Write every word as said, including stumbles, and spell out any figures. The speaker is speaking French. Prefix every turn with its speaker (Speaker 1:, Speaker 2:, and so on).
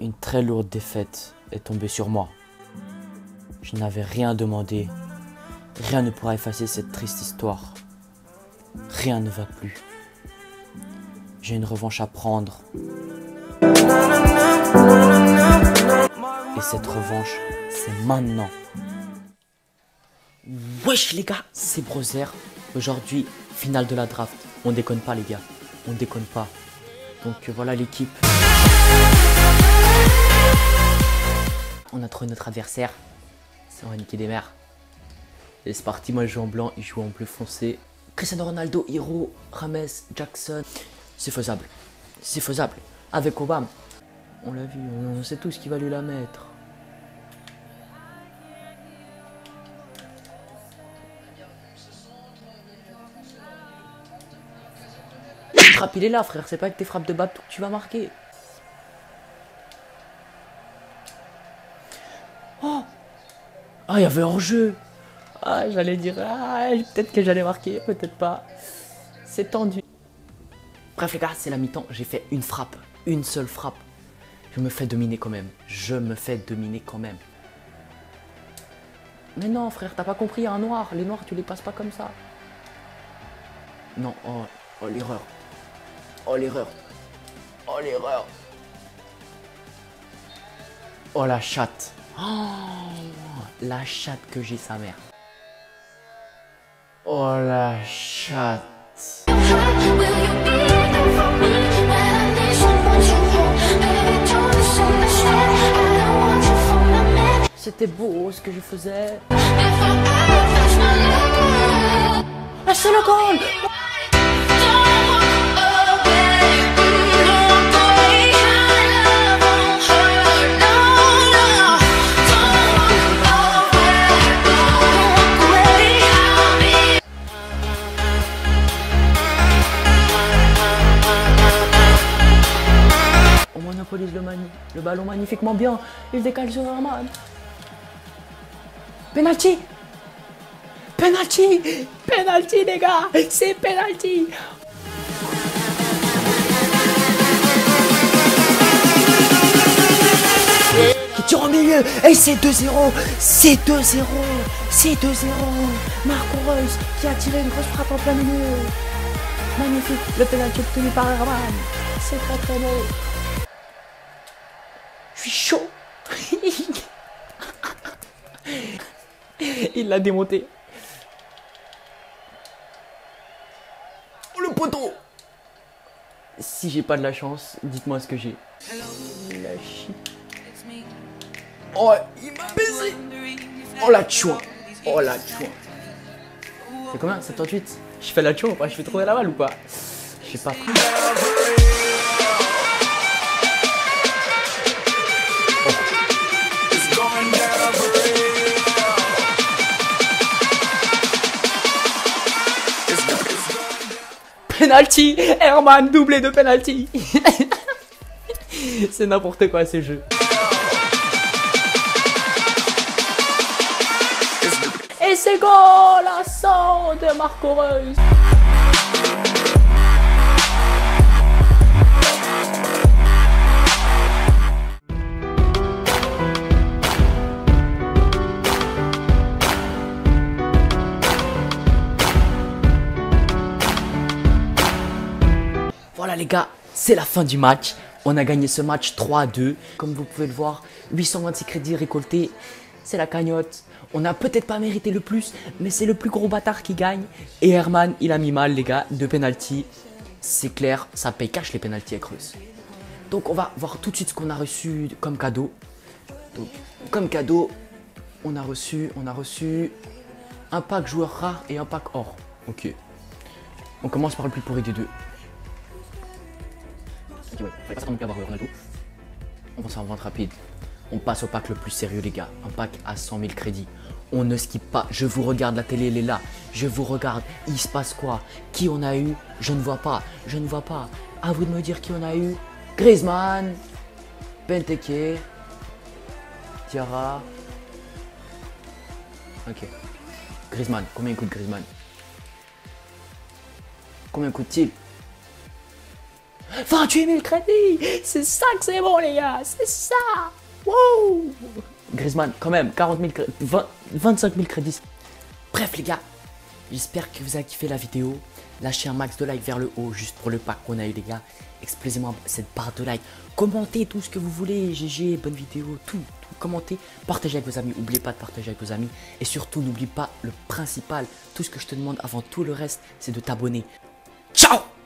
Speaker 1: Une très lourde défaite est tombée sur moi. Je n'avais rien demandé. Rien ne pourra effacer cette triste histoire. Rien ne va plus. J'ai une revanche à prendre. Et cette revanche, c'est maintenant. Wesh les gars, c'est Brother. Aujourd'hui, finale de la draft. On déconne pas les gars. On déconne pas. Donc euh, voilà l'équipe. On a trouvé notre adversaire. Ça va niquer des mères. Et c'est parti, moi je joue en blanc, il joue en bleu foncé. Cristiano Ronaldo, Hiro, James, Jackson. C'est faisable. C'est faisable. Avec Obama. On l'a vu, on sait tous qui va lui la mettre. Le frappe, il est là frère, c'est pas avec tes frappes de bateau que tu vas marquer. Oh, ah, il y avait hors-jeu. Ah, j'allais dire, ah, peut-être que j'allais marquer, peut-être pas. C'est tendu. Bref les gars, c'est la mi-temps, j'ai fait une frappe, une seule frappe. Je me fais dominer quand même, je me fais dominer quand même. Mais non frère, t'as pas compris, un noir, les noirs tu les passes pas comme ça. Non, oh, oh l'erreur. Oh l'erreur. Oh l'erreur. Oh la chatte. Oh, la chatte que j'ai sa mère. Oh la chatte. C'était beau ce que je faisais. Ah, c'est le goal! On monopolise le, mani le ballon magnifiquement bien. Il décale sur Herman. Penalty! Penalty! Penalty les gars! C'est penalty! Qui tire au milieu! Et c'est deux zéro! C'est deux zéro! C'est deux zéro! Marco Reus qui a tiré une grosse frappe en plein milieu! Magnifique! Le penalty obtenu par Herman! C'est très très beau! Je suis chaud! Il l'a démonté. Oh le poteau! Si j'ai pas de la chance, dites-moi ce que j'ai. La chie. Oh, il m'a baisé. Oh la chouin. Oh la chouin. C'est combien? soixante-dix. Je fais la chouin ou pas? Je fais trouver la balle ou pas? Je sais pas. Penalty, Herman, doublé de penalty. C'est n'importe quoi ce jeu. Et c'est goal à cent de Marco Reus. Voilà les gars, c'est la fin du match. On a gagné ce match trois à deux. Comme vous pouvez le voir, huit cent vingt-six crédits récoltés. C'est la cagnotte. On n'a peut-être pas mérité le plus, mais c'est le plus gros bâtard qui gagne. Et Herman, il a mis mal les gars, de penalty. C'est clair, ça paye cash les penalties avec Reus. Donc on va voir tout de suite ce qu'on a reçu comme cadeau. Donc comme cadeau, on a reçu, on a reçu un pack joueur rare et un pack or. Ok. On commence par le plus pourri des deux. Ok, ouais, fallait pas s'attendre à avoir Ronaldo. On passe en vente rapide. On passe au pack le plus sérieux les gars. Un pack à cent mille crédits. On ne skip pas. Je vous regarde, la télé elle est là. Je vous regarde. Il se passe quoi? Qui on a eu? Je ne vois pas. Je ne vois pas. À vous de me dire qui on a eu. Griezmann. Benteke. Diarra. Ok. Griezmann. Combien coûte Griezmann? Combien coûte-t-il? vingt-huit mille crédits. C'est ça que c'est bon, les gars. C'est ça. Wow. Griezmann, quand même, quarante mille crédits, vingt, vingt-cinq mille crédits. Bref, les gars, j'espère que vous avez kiffé la vidéo. Lâchez un max de like vers le haut, juste pour le pack qu'on a eu, les gars. Explosez-moi cette barre de like. Commentez tout ce que vous voulez. G G, bonne vidéo, tout, tout. Commentez, partagez avec vos amis. N'oubliez pas de partager avec vos amis. Et surtout, n'oubliez pas le principal. Tout ce que je te demande avant tout le reste, c'est de t'abonner. Ciao!